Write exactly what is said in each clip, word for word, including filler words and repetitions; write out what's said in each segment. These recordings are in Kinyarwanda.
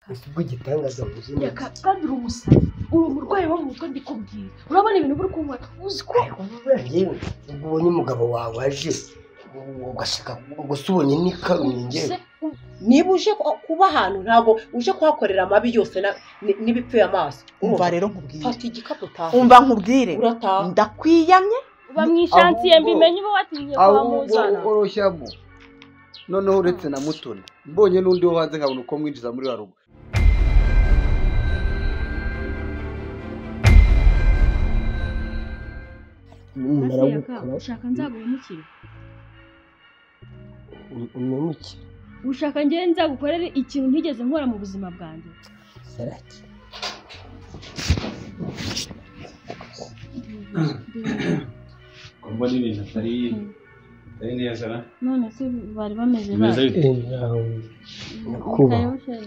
Isubwo gitangaza ubuzima. Yaka kandi uri umusazi. Uri umurwayi wo mu mutwe ndikubwira. Urabona ibintu buri kumva uzi ko yewe ubwo ubonye umugabo wawe aje ugashaka gusubonye n'ikarunye. Niba uje kuba ahantu ntago uje kuhakorera amabi yose n'ibipfuye amaso. Umva rero nkubwire. Fata igikapu taha. Umva nkubwire. Ndakwiyamye. Uba mwishantiye mbimenye uba watinye kwa muzana. Aho oroshyamo. Noneho uretse na Mutoni. Mbonye n'undi wo hanze nkabona uko mwinjiza muri wa rugo. Ushaka nzagumukira. Umumukira. Ushaka ngiye nzagukorera ikintu ntigeze nkora mu buzima bwanjye. Saraki. Komba n'ibintu atari atari neza na none se bari bameze bari kuba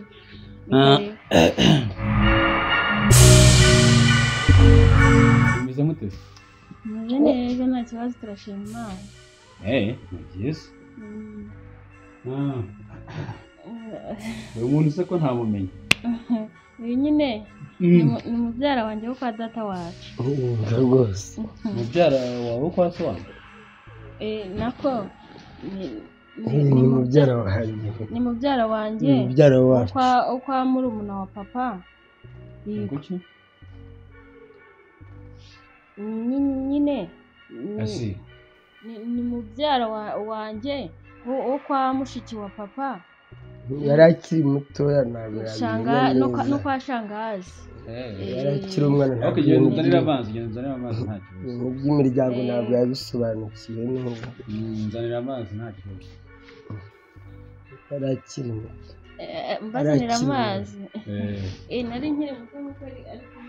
bimeze mute? Meze neza nta kibazo turashima Imana. Eh, yes. Ah. Uyu muntu se ko nta mumenyi. Uyu nyine ni mubyara wanjye wo kwa data wacu. Rwose. Mubyara wawe kwa so wanjye? Eh, nako ni mubyara wanjye. Ni mubyara wanjye. Ni mubyara wacu. Kwa kwa murumuna wa papa. Kuki? Nyine. Asi. Ni mubyara wanjye wo kwa mushiki wa papa. Yarakiri mutoya ntabwo yabimenya no kwa shangazi. Eh, yarakiri umwana ntabwo. Okay, genda nzanira amazi, genda nzanira amazi nta kibazo. Mu by'imiryango ntabwo yabisobanukiwe neza. Nzanira amazi nta kibazo. Yarakiri muto. Eh, mbazanira amazi. Eh, eh nari nkiri muto nuko ari ariko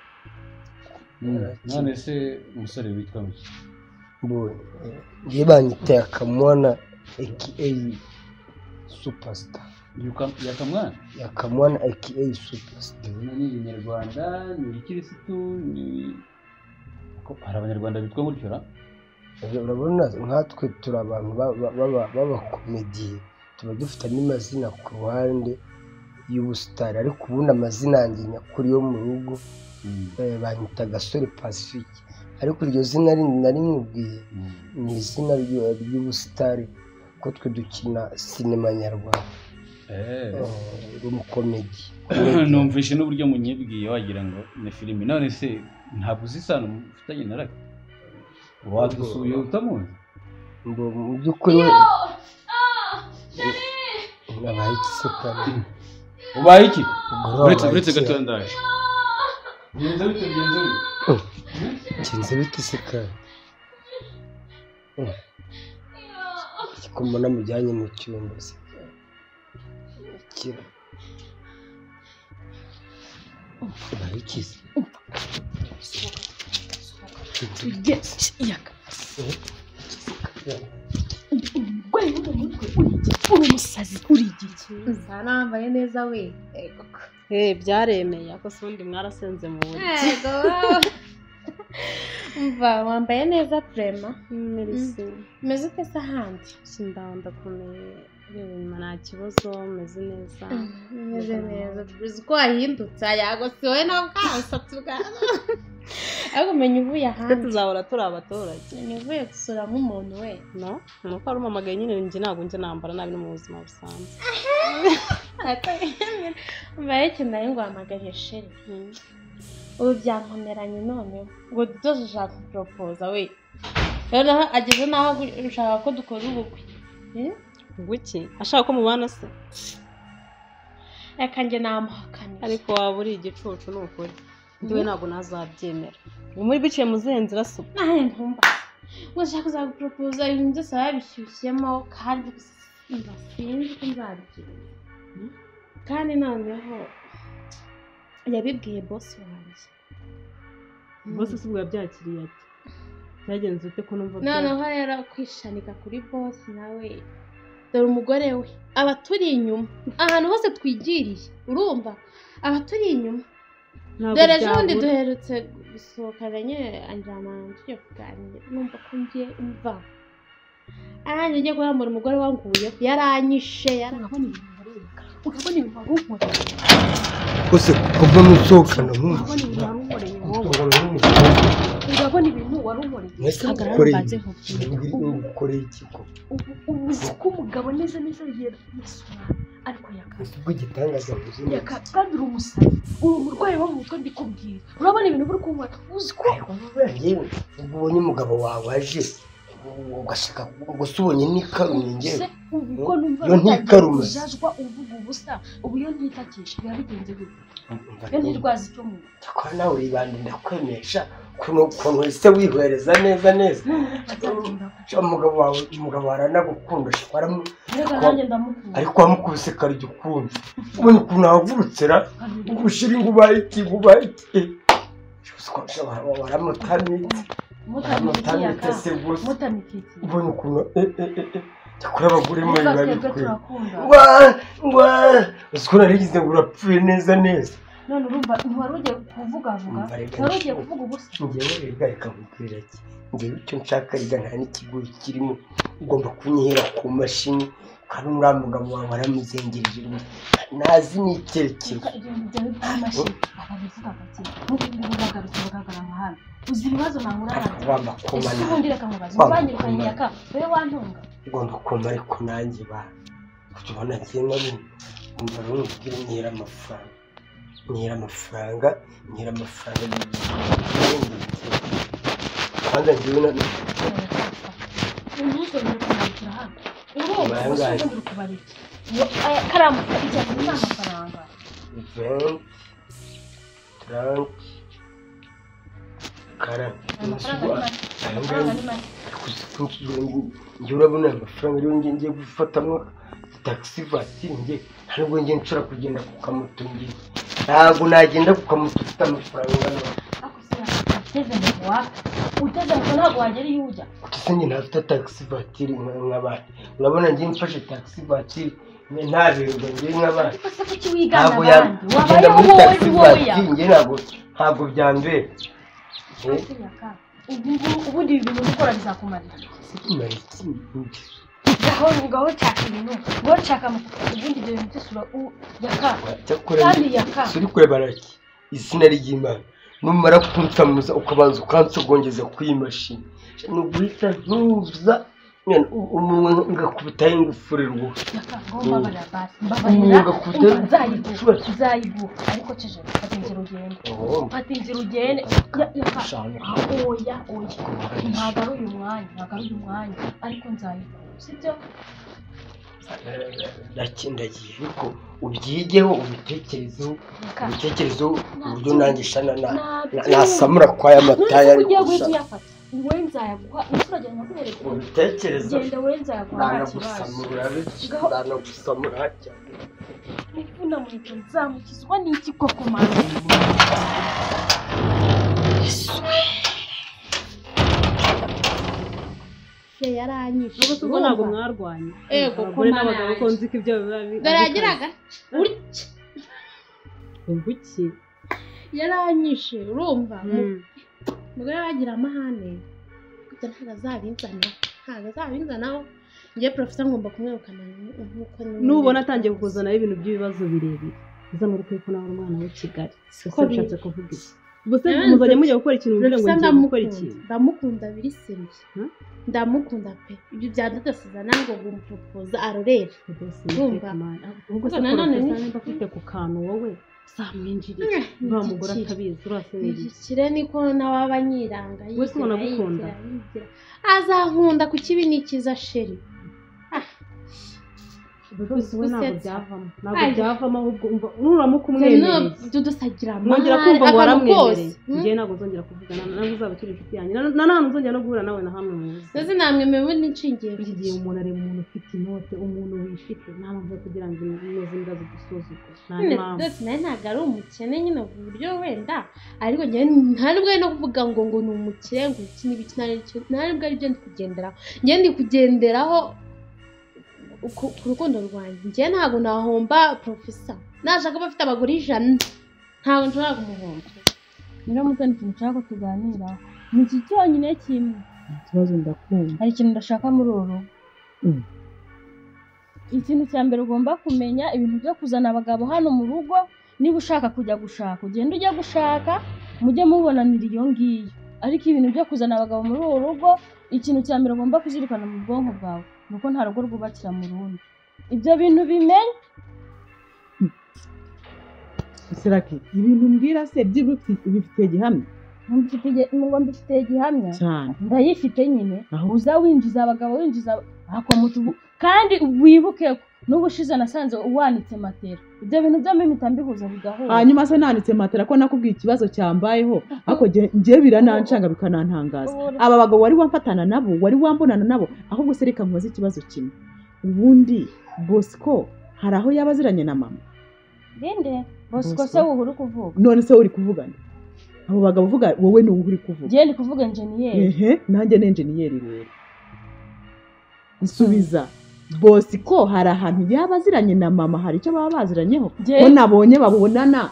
none se umusore witwa muki? Mbonye ngiye banyita Akamwana aka Superstar. Yakamwana? Yakamwana aka Superstar. Ni Inyarwanda, ni Kirisitu, ni ko hari Abanyarwanda bitwa gutyo ra? Urabona nkatwe turi abantu baba komediye, tuba dufite n'amazina ku ruhande y'ubusitari, ariko ubundi amazina yanjye nyakuri yo mu rugo banyita Gasore Pacifique, ariko iryo zina nari nkubwiye ni izina ry'ubusitari ko twe dukina sinema nyarwanda. Eh, umukomedi. Numvishe n'uburyo munyibwiye wagira ngo ni filime. None se ntabwo uzisana mufitanye narake? Wadusuye utamuzi? Ngo mu by'ukuri we nabaye ikisekane. Ubaye iki? Uretse uretse gato ndaje. Genza bite genza bite? Genza bite isekane. Kumona mujyanye mu cyumba se. Kira. Ubaye iki? Yes, yaka. Gwe mu mutwe urigi. Uri umusazi urigi. Sanambaye neza we. Eh, byaremeye ako sundi mwarasenze mu buryo. Yego. Mva wambaye neza prema. Merci. Meze pesa handi. Sindanda kumeye. Yewe nta kibazo meze neza. Meze neza. Bizi ko ahindutse yago siwe na bwasa tuga. Ariko menye uvuye ahandi. Tuzahora turi abaturage. Nivuye gusura nk'umuntu we. No, nuko ari umamagaye nyine nje ntabwo nje nambara nabi no mu buzima busanzwe. Mbaye cyane ngo amagaje sheri. Ubu byankomeranye none ngo doje ushaka propose we. Rero ageze naho ushaka ko dukora ubukwe. Eh? Guki? Ashaka ko mubana se? Reka nje namuhakana. Ariko waba uri igicucu n'ukuri. Ndiwe ntabwo nazabyemera. Muri biciye mu zenzira so. Nahe ntumba. Washaka kuza propose ibintu byose babishyushyemo kandi sinzi ko nzabigira. Kandi noneho yabibwiye boss wanjye. Boss subwa byakiriye ati. Byagenze ute ko numva bya. Noneho rero kwishanika kuri boss nawe. Dore umugore we abaturi inyuma. Ahantu hose twigiriye. Urumva? Abaturi inyuma. Dore jundi duherutse gusohokana nyine anjama ngiye kuganira. Numva ko ngiye imva. Aranye ngiye guhamura umugore wanguye yaranyishe yarabona ibintu baruka. Urabona ibintu baruka. Ose kuva musohokana urabona ibintu wari unkoreye wowe urabona ibintu wari unkoreye mwese hagarara mukoreye mbanze nkubwire mukoreye ikiko ubu ubu uzi ko umugabo neza neza yisura ariko yaka ubwo igitangaza muzima yaka kandi uri umusazi uri umurwayi wo mu mutwe ndikubwira urabona ibintu buri kunywa uzi ko yewe ubwo ubonye umugabo wawe aje ugashaka gusa ubonye n'ikarumye ngewe ubwo numva yo ntikarume uzajwa uvuga ubusa ubu iyo ntitakisha biba bigenze gute iyo ntirwaza icyo mu kwa nawe uribanda ndakwemesha kuno kuntu ese wihwereza neza neza umugabo wawe umugabo aranagukunda shwaramu ariko wamukubise karyo ukunda ubonye ukuntu wavurutse ugushira ingubaye iki ngubaye iki waramutamye waramutamye se gusa ubonye ukuntu cyakora abagore muri babikwiye ngwa ngwa uziko narigize ngo urapfuye neza neza none urumva ntiwari ugiye kuvuga vuga ntiwari ugiye kuvuga ubusa ngewe rega reka nkubwira iki ngewe icyo nshaka rega nta n'ikigori kirimo ugomba kunyihera ku mashini kandi uriya mugabo wawe aramuzengereje ntazi n'icyerekezo uzi ibibazo ntabwo wamakoma ese ubundi reka nkubaze ubanyirukanye yaka wowe wantunga ugomba kuma ariko nanjye ba kuko ubona ngiye nari umva n'umubwire nyihera amafaranga nyihera amafaranga nyihera amafaranga kwanza ngewe na ntuzongere kumurikira hano urumva ntuzongere kubarika karamu ijyanye n'amafaranga vingt trente karani amafaranga ni make njye urabona amafaranga rero njye ngiye gufatamo taxi vatiri njye ntabwo njye nshobora kugenda ku kamoto njye ntabwo nagenda ku kamoto ufite amafaranga uteze ngo waka uteze ngo ntabwo wagera iyo ujya utese njye ntafite taxi vatiri nk'abandi urabona njye mfashe taxi vatiri ntaberwa njye nk'abandi ntabwo yagenda muri taxi vatiri njye ntabwo ntabwo byambera ubundi ibi bintu gukora bizakumarira ngaho ngaho nshaka ibintu ngaho nshaka amafaranga ubundi ibyo bintu byose yaka kandi yaka uri kurebana iki izina ry'Imana numara kunsamuza ukabanza ukansogongeza kuri iyi mashini ni uguhita ntuza umunwa ngakubitaho ingufuri rwose mbabarira basi mbabarira nzayiguha nzayiguha ariko ceje fata inzira ugende fata inzira ugende oya oya ntabwo ari uyu mwanya ntabwo ari uyu mwanya ariko nzayiguha sibyo ndakindagiye ariko ubyigeho ubitekerezeho ubitekerezeho uburyo nanjye shana nasamura kwa ya mataya ari gusa wowe nzayaguha inshuro nyaguhereza ubitekerezo genda wowe nzayaguha nta kibazo ndanagusamura cyane nivuna muhita nzamukizwa n'iki koko mama se yaranyishe ubwo ubwo ntabwo mwarwanye ego ko n'abagabo ko nzi ko ibyo biba dore yagiraga uriki ubuki yaranyishe urumva mugore wagira amahane kuko ntago azabinzana ntago azabinzanaho njye professor ngomba kumwirukana nkuko nubona atangiye kukuzanaho ibintu by'ibibazo birebire uzana urukwiye ko nawe umwana w'i Kigali siko bishatse kuvuga iki ubuse muzajya mujya gukora ikintu uvuga ngo ngiye gukora ikintu ndamukunda biri seriye ndamukunda pe ibyo byadudasiza nango gumpropoza arorere urumva ubwo se nanone niba ufite ku kantu wowe samwinjiriye ba mugore atabizi uraseneye ikire niko nawe abanyiranga wese ubona gukunda azankunda ku kibi nikiza sheri bose we ntabwo byavamo ntabwo byavamo ahubwo umva nuramuka umwemereye dudusagira mwongera kumva ngo waramwemereye njye ntabwo nzongera kuvugana nawe uzaba turi inshuti yanjye na ntabwo nzongera no guhura nawe na hamwe mu buzima ndetse namwemewe n'inshingiye iki gihe umuntu areba umuntu ufite inote umuntu wifite nta mpamvu yo kugira ngo imeze imbwa zidusuzugure nta mpamvu ndetse nawe ntabwo ari umukene nyine ku buryo wenda ariko njyewe nta nubwo ari no kuvuga ngo ngo ni umukire ngo iki n'ibiki nta nubwo ari byo ndi kugenderaho njyewe ndi kugenderaho ku rukundo rwanjye njyewe ntabwo nahomba professor nashaka bafite abagore ijana ntabwo nshobora kumuhomba niyo mutoni ikintu nshaka ko tuganiraho ni iki cyonyine kimwe ikibazo ndakumva hari ikintu ndashaka muri uru rugo ikintu cya mbere ugomba kumenya ibintu byo kuzana abagabo hano mu rugo niba ushaka kujya gushaka ugenda ujya gushaka mujye mubonanira iyo ngiyo ariko ibintu byo kuzana abagabo muri uru rugo ikintu cya mbere ugomba kuzirikana mu bwonko bwawe nuko nta rugo rwubakira mu rundi ibyo bintu bimenye Siraki ibintu mbwira se by'ibifite gihamya ngo mbifite gihamya cyane ndayifite nyine uza winjiza abagabo winjiza akomutu kandi wibuke n'ubushize nasanze uwanitse matera ibyo bintu byo mpita mbihuza bigahura hanyuma se nanitse matera ko nakubwiye ikibazo cyambayeho ako ngiye birananshanga bikanantangaza aba bagabo wari wamfatana nabo wari wambonana nabo ahubwo se reka nkubaze ikibazo kimwe ubundi Bosco hari aho yabaziranye na mama Dende Bosco se wowe uri kuvuga none se uri kuvugana abo bagabo uvuga wowe ni uri kuvuga je ndi kuvuga engineer ehe nanjye ni engineer rero nsubiza Bosco hari ahantu yabaziranye na mama hari icyo baba baziranyeho ko nabonye babonana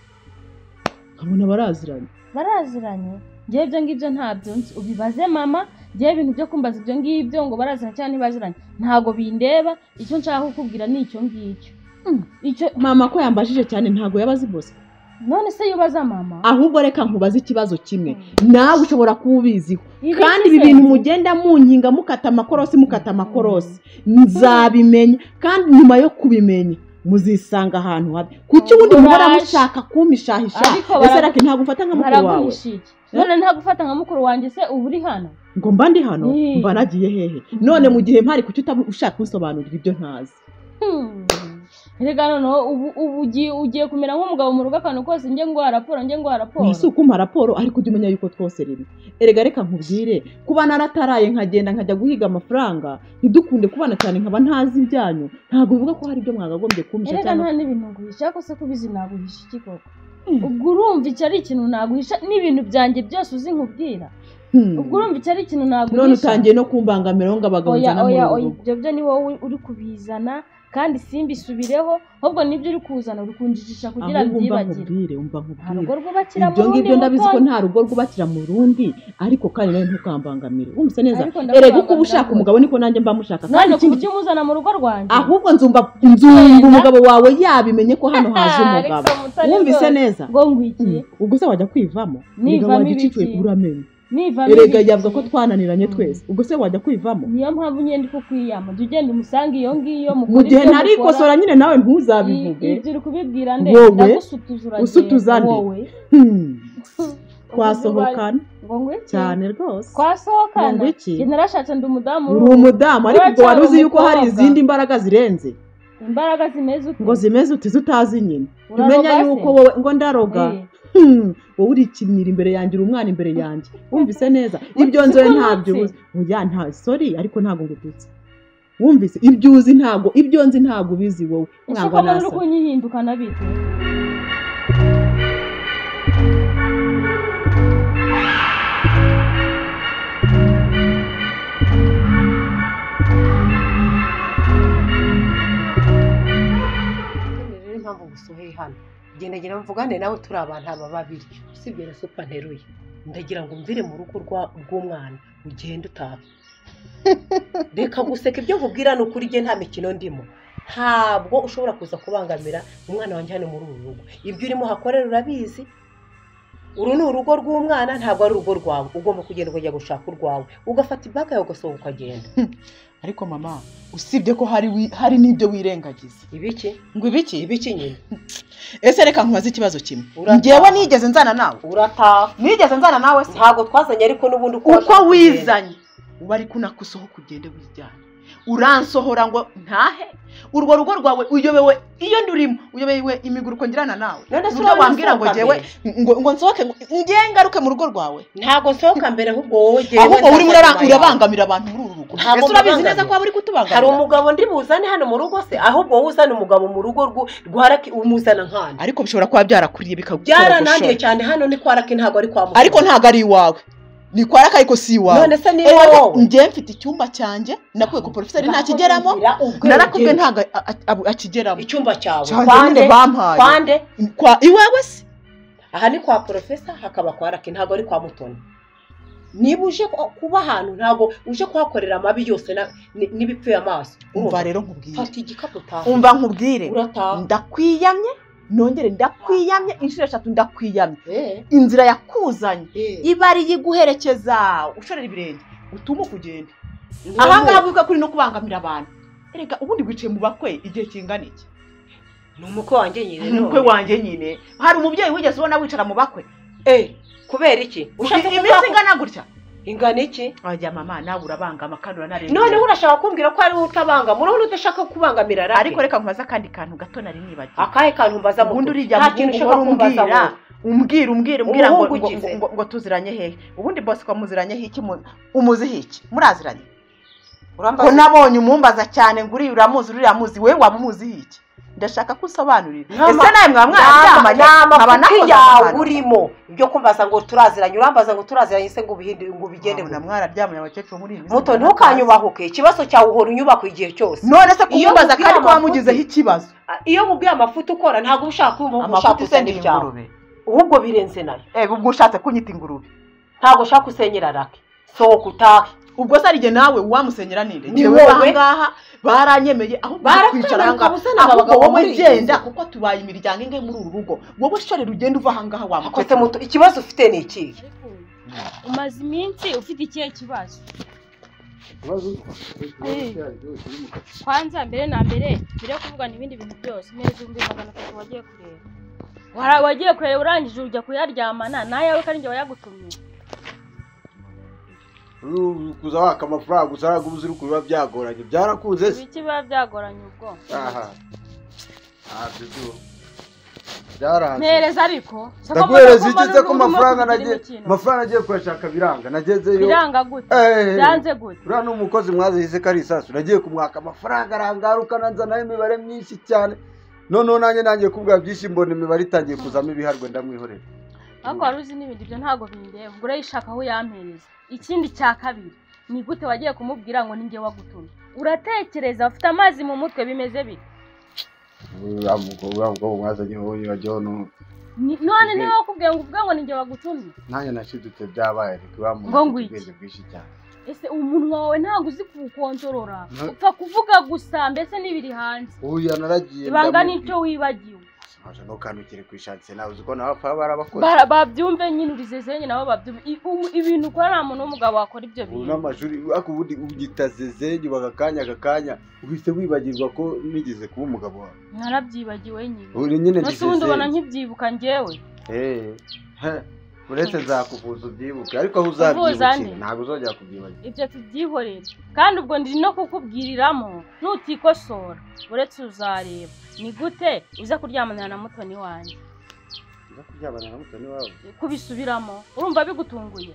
abona baraziranye baraziranye je ibyo ngibyo ntabyo ubibaze mama je ibintu byo kumbaza ibyo ngibyo ngo baraziranye cyane baziranye ntago bindeba icyo nshaka kukubwira ni icyo ngicyo icyo mama ko yambajije cyane ntago yabazi Bosco none se yubaza mama ahubwo reka nkubaze ikibazo kimwe nawe ushobora kubiziho kandi ibi bintu mugenda munkinga mukata amakorosi mukata amakorosi nzabimenya kandi nyuma yo kubimenya muzisanga ahantu habi kuki ubundi muhora mushaka kumishahisha ese reka ntago ufata nka mukuru wawe none ntago ufata nka mukuru wanjye se ubu uri hano ngo mba ndi hano mba nagiye hehe none mu gihe mpari kuki ushaka kunsobanurira ibyo ntazi Erega noneho ubu ugiye ugiye kumera nk'umugabo mu rugo akantu kose nge ngo raporo nge ngo raporo ni suko umpa raporo ariko ujye umenya yuko twose rero erega reka nkubwire kuba narataraye nkagenda nkajya guhiga amafaranga ntidukunde kubana cyane nkaba ntazi ibyanyu ntabwo bivuga ko hari ibyo mwagagombye kumisha cyane erega nta n'ibintu nguhisha ko se kubizi naguhisha iki koko ubwo urumva icyo ari ikintu naguhisha n'ibintu byanjye byose uzi nkubwira ubwo urumva icyo ari ikintu naguhisha none utangiye no kumbangamira ngo abagabo nzana mu rugo ibyo byo ni wowe uri kubizana kandi simbisubireho ahubwo nibyo uri kuzana uri kunjijisha kugira byibagire umva nkubwire rugo rwubakira mu rundi ibyo ngibyo ndabizi ko nta rugo rwubakira mu rundi ariko kandi nawe ntukambangamire umvise neza erega uko ushaka umugabo niko nanjye mba mushaka kandi ikindi umuzana mu rugo rwanjye ahubwo nzumva nzumva umugabo wawe yabimenye ko hano haje umugabo umvise neza ngo ngwiki ubwo se wajya kwivamo niba wagicicwe uramenye niva erega yavuga ko twananiranye twese ubwo se wajya kwivamo niyo mpamvu nyende ko kwiyama tugende umusange iyo ngiyo mu gihe ntari ikosora nyine nawe ntuzabivuge ibyo uri kubibwira nde ndagusutuzura usutuza nde twasohokana cyane rwose twasohokana narashatse ndi umudamu uri umudamu ariko ubwo wari uzi yuko hari izindi mbaraga zirenze imbaraga zimeze ute ngo zimeze ute zutazi nyine umenya yuko wowe ngo ndaroga wowe uri ikinyira imbere yanjye uri umwana imbere yanjye wumvise neza ibyo nzoye ntabyo uzi oya nta sorry ariko ntago ngututse wumvise ibyo uzi ntago ibyo nzi ntago bizi wowe mwangwa nasa uko kunyihinduka nabite impamvu gusoheye hano genda genda mvugane nawe turi abantu aba babiri usibye na supa nteruye ndagira ngo mvire mu rugo rw'umwana ugende utaha reka guseka ibyo nkubwira ni ukuri nge nta mikino ndimo ntabwo ushobora kuza kubangamira umwana wanjye hano muri uru rugo ibyo urimo hakorera urabizi uru ni urugo rw'umwana ntabwo ari urugo rwawe ugomba kugenda ukajya gushaka urwawe ugafata ibaka yawe ugasohoka ukagenda ariko mama usibye ko hari hari n'ibyo wirengagiza ibiki ngo ibiki ibiki nyine ese reka nkubaze ikibazo kimwe ngewe nigeze nzana nawe urataha nigeze nzana nawe se ntabwo twazanye ariko n'ubundi uko wizanye uba ari kunakusohoka ugende wijyanye uransohora ngo ntahe urwo rugo rwawe uyobewe iyo ndurimo uyobewe imiguruko ngirana nawe nubwo wambwira ngo ngewe ngo ngo nsohoke ngiye ngaruke mu rugo rwawe ntabwo nsohoka mbere ahubwo wowe ngewe ahubwo urimo urabangamira abantu muri uru rugo ese urabizi neza ko waba uri kutubangamira hari umugabo ndi buzane hano mu rugo se ahubwo wowe uzana umugabo mu rugo rwaraki umuzana nkana ariko bishobora kuba byarakuriye bikagukora byaranangiye cyane hano ni kwaraki ntabwo ari kwa mugabo ariko ntabwo ari iwawe ni kwaraka ariko si iwawe none se niba wowe ngiye mfite icyumba cyanjye nakuye ko professeur ntakigeramo narakubwe ntago akigeramo icyumba cyawe kwande kwande kwa iwawe se aha ni kwa professor hakaba kwaraki ntabwo ari kwa mutoni niba uje kuba ahantu ntabwo uje kuhakorera amabi yose n'ibipfuye amaso umva rero nkubwire fata igikapu utaha umva nkubwire urataha ndakwiyamye nongere ndakwiyamye inshuro eshatu ndakwiyamye Eh, inzira yakuzanye eh. iba ari iguherekeza ushorera ibirenge utuma kugenda None- ahangaha bivuga kuri no kubangamira abantu erega ubundi wicaye mu bakwe igihe kingana iki ni umukwe wanjye nyine umukwe wanjye nyine hari umubyeyi wigeze ubona wicara mu bakwe eh kubera iki ushatse iminsi kuvuga ko- ingana gutya ingana iki wajya mama nawe urabangama kandi uranarengera noneho urashaka kumbwira ko ari wowe utabangama urabona udashaka kubangamira rake ariko reka nkubaza akandi kantu gato nari nibagiwe akahe kantu mbaza mu ubundi urijya nta kintu ushaka muhungu kumbaza umbwira wowe. umbwira umbwira umbwira ngo, Umuhungu ngo, ugize. ngo, ngo tuziranye hehe ubundi boss ko muziranye iki mu- umuziho iki muraziranye ko urambaza nabonye umumbaza cyane ngo uriya uramuzi uriya muzi we waba umuziho iki ndashaka ko usobanurira Nama- ese nawe mwaba mwararyamanye nkaba amafuti nakoze yawe amahano. urimo ibyo kumbaza ngo turaziranye urambaza ngo turaziranye se ngo ubihinde ngo ubigende Mwabona mwararyamanye abakecuru muri iyi minsi muto ntukanyubahuke ikibazo cyawe uhora unyubaka igihe cyose none se Iyo kumumbaza mubwira kandi ko amafuti- wamugizeho ikibazo iyo mubwiye amafuti ukora ntabwo uba ushaka kumva ushaka amafuti se ni gusenyera ibyawe ingurube ahubwo birenze nayo eh ubwo ushatse kunyita ingurube ntabwo ushaka gusenyera rake sohoka utahe ubwo se arige nawe wamusenyera ninde Ni njyewe wowe. ahangaha baranyemeye aho Baratwereka kwicara ahangaha ubusa n'abagabo ahubwo wowe muri iyi genda nzu. kuko tubaye imiryango ingahe muri uru rugo wowe shorera ugenda uva ahangaha akoze wamukose muto ikibazo ufite ni iki umaze iminsi ufite ikihe kibazo kwanza mbere na mbere mbere yo kuvugana ibindi bintu byose neza ibihumbi magana atatu wagiye kureba Wara- wagiye kureba urangije ujya kuyaryamana nayawe kandi njye wayagutumye kuza waka amafaranga gusa ntabwo uzi uko biba byagoranye byarakunze se ibiki biba byagoranye ubwo aha aha dudu byaranze mpereza ariko ndaguhereza iki se ko amafaranga nagiye amafaranga agiye kuyashaka biranga nagezeyo biranga gute Eh, byanze gute uriya ni umukozi mwazihize ko ari isasu nagiye kumwaka amafaranga arangaruka nanzanaho imibare myinshi cyane noneho nanjye nangiye kubwira byinshi mbona imibare itangiye kuzamo ibiharwe ndamwihorera ariko wari uzi n'ibindi byo ntabwo bindeba ubwo urayishaka aho yampereza ikindi cya kabiri ni gute wagiye kumubwira ngo ninjye wagutumye uratekereza ufite amazi mu mutwe bimeze bite uriya mukobwa mwazanye wowe wajyaho n'undi Ni- none niba wakubwiye ngo uvuge ngo ninjye wagutumye nanjye nashidutse byabaye ariko uriya muntu Ngo afite ngwiki. ubwenge bwinshi cyane ese umunwa wawe ntabwo uzi kuwukontorora No. upfa kuvuga gusa mbese n'ibiri hanze uyu naragiye ibanga nicyo wibagiwe ntaje no kanukire kwishatse nawe uzi ko nawe apfa barabakoze Bara- babyumve nyine ubizezenye nabo babyumve I- u- ibintu ukora nta muntu w'umugabo wakora ibyo ubu bintu n'amashuri ariko ubundi ugita zezenye bagakanya agakanya uhise wibagirwa ko nigeze kuba umugabo wawe narabyibagiwe nyine ubu nyine nose ubundi ubona ndizezenye nkibyibuka njyewe eh he uretse nzakuvuza ubyibuke ariko aho Kuvuza uzabyibukira nde? ntabwo uzongera kubyibagirwa ibyo tubyihorere kandi ubwo ndi no kukubwiriramo nutikosora uretse uzareba ni gute uza kuryamanira na mutoni wanjye uza kuryamana na mutoni wawe kubisubiramo urumva bigutunguye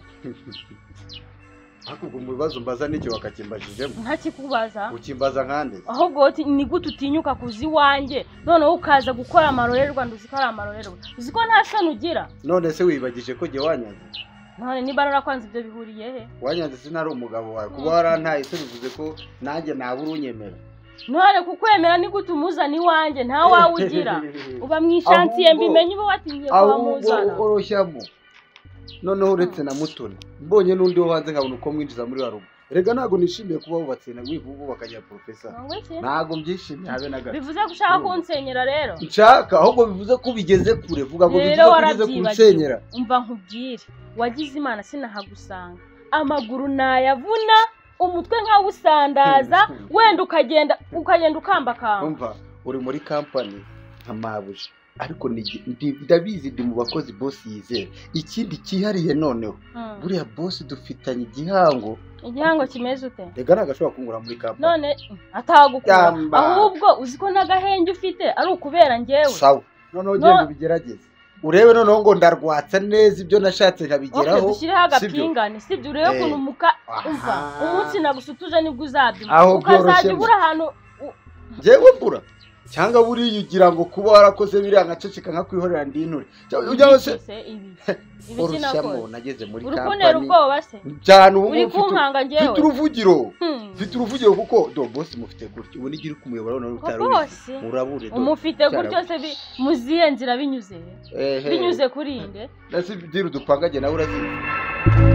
ariko ubwo mu bibazo mbaza n'icyo bakakimbajijemo ntakikubaza ukimbaza nkande ahubwo wowe uti- ni gute utinyuka kuza iwanjye noneho ukaza gukora amarorerwa nduzi ko ari amarorerwa uzi ko nta soni ugira none se wibagije ko jye wanyanze none niba narakwanze ibyo bihuriye he wanyanze sinari umugabo wawe kuba warantaye se bivuze ko nanjye nabura unyemera none kukwemera ni gute umuzana iwanjye nta wawe ugira uba mu ishansiye Ahubwo- mbimenye uba watinye ahubwo kuhamuzana uroshyamo noneho uretse na mutoni mbonye n'undi wo hanze nkabona uko mwinjiza muri wa rugo rega ntabwo nishimiye kuba wubatse na wivuga bakajya porofesa Wowe se? ntabwo mbyishimiye habe na gato bivuze ko ushaka kunsenyera rero nshaka ahubwo bivuze ko bigeze kure vuga ngo bivuze rero ko ugeze kunsenyera warabyibagiwe umva nkubwire wagize imana sinahagusanga amaguru nayavuna umutwe nkawusandaza wenda ukagenda ukagenda ukambakamba umva uri muri kampani nka mabuja ariko ni- ndi- ndabizi ndi mu bakozi bosi yizera ikindi cyihariye noneho Hmm. buriya bosi dufitanye igihango igihango kimeze ute rega ntagashobora kungura muri kampani none atagukura Yamba. ahubwo uzi ko n'agahenge ufite ari ukubera njyewe sawa noneho No. genda ubigerageze urebe noneho ngo ndarwatsa neza ibyo nashatse okay nkabigeraho dushyireho sibyo? agapingane sibyo urebe Eh. ukuntu muka Aha. umva umunsi nagusutuje nibwo uzabyuma Aho ukazajya byoroshye ubura ahantu u- njyewe mbura cyangwa buriya ugira ngo kuba warakoze biriya nkaceceka nkakwihorera ndinure cyangwa se ibiki se ibi ibiki urushyamo nakoze nageze muri uri kuntera kampani ubwoba se cyane ubu uri ngubu mfite- kunkanga njyewe mfite uruvugiro Hmm. mfite uruvugiro kuko do bosi mufite gutya ubu n'igihe uri kumuyobora none Ko utari bosi? ubizi urabure do umufite gutyo se bi- muziye nzira binyuze ehe binyuze kuri inde ndetse diri dupangage nawe urazizi